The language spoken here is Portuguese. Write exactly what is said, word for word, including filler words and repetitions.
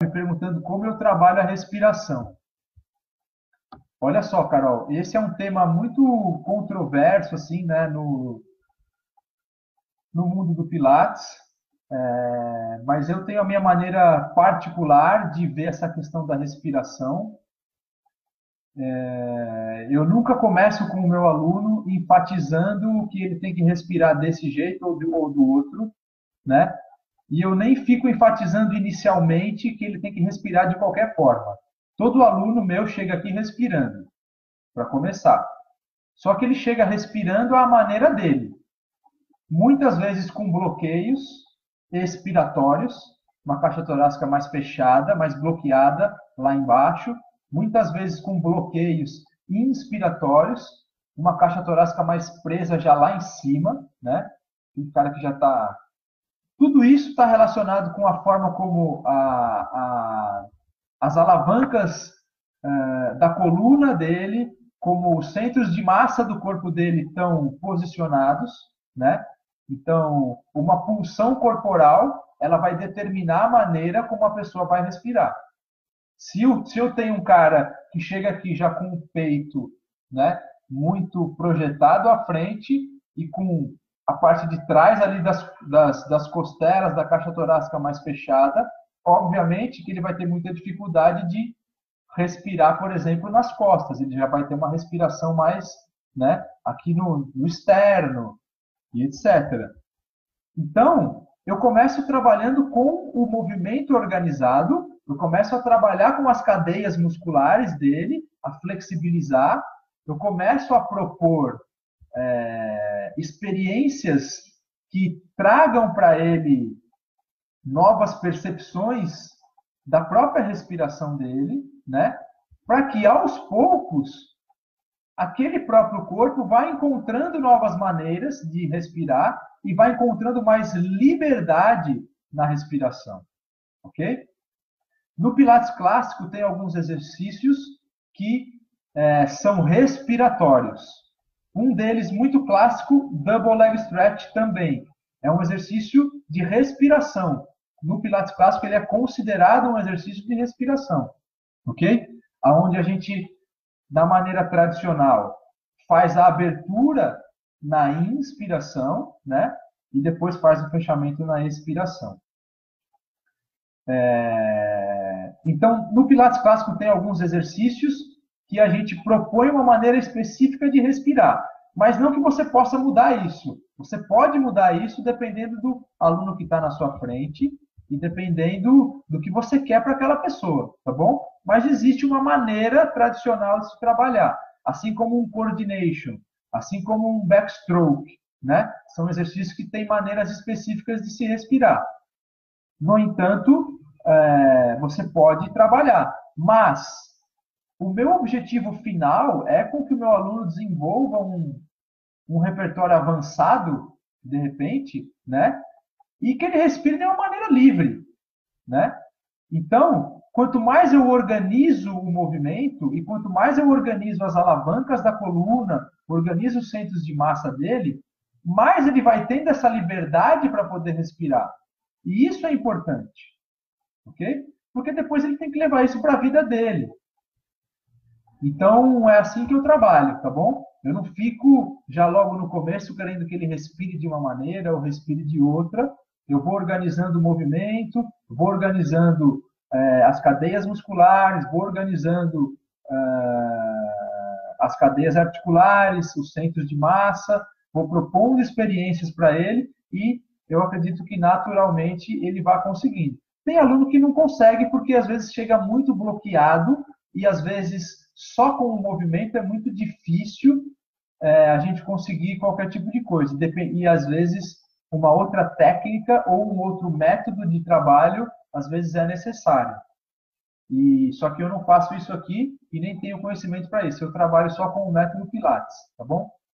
me perguntando como eu trabalho a respiração. Olha só, Carol, esse é um tema muito controverso, assim, né, no, no mundo do Pilates, é, mas eu tenho a minha maneira particular de ver essa questão da respiração. É, eu nunca começo com o meu aluno enfatizando que ele tem que respirar desse jeito ou do, ou do outro, né? E eu nem fico enfatizando inicialmente que ele tem que respirar de qualquer forma. Todo aluno meu chega aqui respirando, para começar. Só que ele chega respirando à maneira dele. Muitas vezes com bloqueios expiratórios, uma caixa torácica mais fechada, mais bloqueada lá embaixo. Muitas vezes com bloqueios inspiratórios, uma caixa torácica mais presa já lá em cima, né? Um cara que já está... Tudo isso está relacionado com a forma como a, a, as alavancas uh, da coluna dele, como os centros de massa do corpo dele estão posicionados, né? Então, uma pulsão corporal, ela vai determinar a maneira como a pessoa vai respirar. Se eu, se eu tenho um cara que chega aqui já com o peito, né, muito projetado à frente e com a parte de trás ali das, das, das costelas da caixa torácica mais fechada, obviamente que ele vai ter muita dificuldade de respirar, por exemplo, nas costas. Ele já vai ter uma respiração mais, né, aqui no, no externo, e etcétera. Então, eu começo trabalhando com o movimento organizado, eu começo a trabalhar com as cadeias musculares dele, a flexibilizar, eu começo a propor é, experiências que tragam para ele novas percepções da própria respiração dele, né? Para que aos poucos aquele próprio corpo vai encontrando novas maneiras de respirar e vai encontrando mais liberdade na respiração, ok? No Pilates clássico tem alguns exercícios que é, são respiratórios. Um deles, muito clássico, Double Leg Stretch também. É um exercício de respiração. No Pilates clássico ele é considerado um exercício de respiração, ok? Aonde a gente, da maneira tradicional, faz a abertura na inspiração, né? E depois faz o fechamento na expiração. É... Então, no Pilates clássico tem alguns exercícios que a gente propõe uma maneira específica de respirar, mas não que você possa mudar isso. Você pode mudar isso dependendo do aluno que está na sua frente e dependendo do que você quer para aquela pessoa, tá bom? Mas existe uma maneira tradicional de se trabalhar, assim como um coordination, assim como um backstroke, né? São exercícios que têm maneiras específicas de se respirar. No entanto, é, você pode trabalhar, mas o meu objetivo final é com que o meu aluno desenvolva um, um repertório avançado, de repente, né? E que ele respire de uma maneira livre, né? Então, quanto mais eu organizo o movimento e quanto mais eu organizo as alavancas da coluna, organizo os centros de massa dele, mais ele vai tendo essa liberdade para poder respirar. E isso é importante, ok? Porque depois ele tem que levar isso para a vida dele. Então, é assim que eu trabalho, tá bom? Eu não fico já logo no começo querendo que ele respire de uma maneira ou respire de outra. Eu vou organizando o movimento, vou organizando é, as cadeias musculares, vou organizando é, as cadeias articulares, os centros de massa, vou propondo experiências para ele e eu acredito que naturalmente ele vai conseguindo. Tem aluno que não consegue porque às vezes chega muito bloqueado e às vezes só com o movimento é muito difícil é, a gente conseguir qualquer tipo de coisa. E às vezes uma outra técnica ou um outro método de trabalho às vezes é necessário. E só que eu não faço isso aqui e nem tenho conhecimento para isso. Eu trabalho só com o método Pilates, tá bom?